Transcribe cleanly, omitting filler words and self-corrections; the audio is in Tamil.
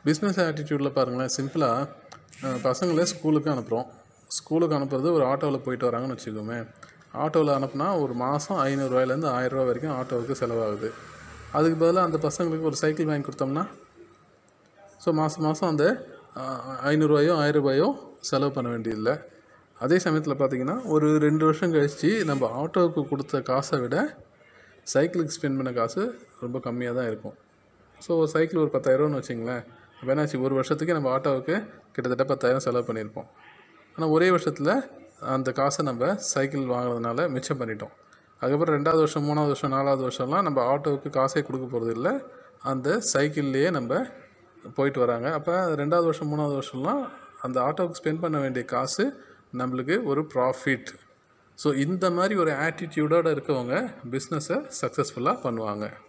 பிஸ்னஸ் ஆட்டிடியூடில் பாருங்களேன், சிம்பிளாக பசங்களே ஸ்கூலுக்கு அனுப்புகிறோம். ஸ்கூலுக்கு அனுப்புறது ஒரு ஆட்டோவில் போயிட்டு வராங்கன்னு வச்சுக்கோமே. ஆட்டோவில் அனுப்புனா ஒரு மாதம் 500 ரூபாயிலேருந்து 1000 ரூபா வரைக்கும் ஆட்டோவுக்கு செலவாகுது. அதுக்கு பதிலாக அந்த பசங்களுக்கு ஒரு சைக்கிள் வாங்கி கொடுத்தோம்னா, ஸோ மாதம் அந்த 500 ரூபாயோ 1000 ரூபாயோ செலவு பண்ண வேண்டியதில்லை. அதே சமயத்தில் பார்த்திங்கன்னா, ஒரு 2 வருஷம் கழித்து நம்ம ஆட்டோவுக்கு கொடுத்த காசை விட சைக்கிளுக்கு ஸ்பெண்ட் பண்ண காசு ரொம்ப கம்மியாக தான் இருக்கும். ஸோ ஒரு சைக்கிள் ஒரு 10,000 வச்சுங்களேன். அப்போ என்னாச்சு, ஒரு வருஷத்துக்கு நம்ம ஆட்டோவுக்கு கிட்டத்தட்ட 10,000 செலவு பண்ணியிருப்போம். ஆனால் ஒரே வருஷத்தில் அந்த காசை நம்ம சைக்கிள் வாங்குறதுனால மிச்சம் பண்ணிட்டோம். அதுக்கப்புறம் 2வது வருஷம் 3வது வருஷம் 4வது வருஷம்லாம் நம்ம ஆட்டோவுக்கு காசே கொடுக்க போகிறது இல்லை, அந்த சைக்கிள்லேயே நம்ம போயிட்டு வராங்க. அப்போ 2வது வருஷம் 3வது வருஷம்லாம் அந்த ஆட்டோவுக்கு ஸ்பெண்ட் பண்ண வேண்டிய காசு நம்மளுக்கு ஒரு ப்ராஃபிட். ஸோ இந்த மாதிரி ஒரு ஆட்டிடியூடோடு இருக்கவங்க பிஸ்னஸை சக்ஸஸ்ஃபுல்லாக பண்ணுவாங்க.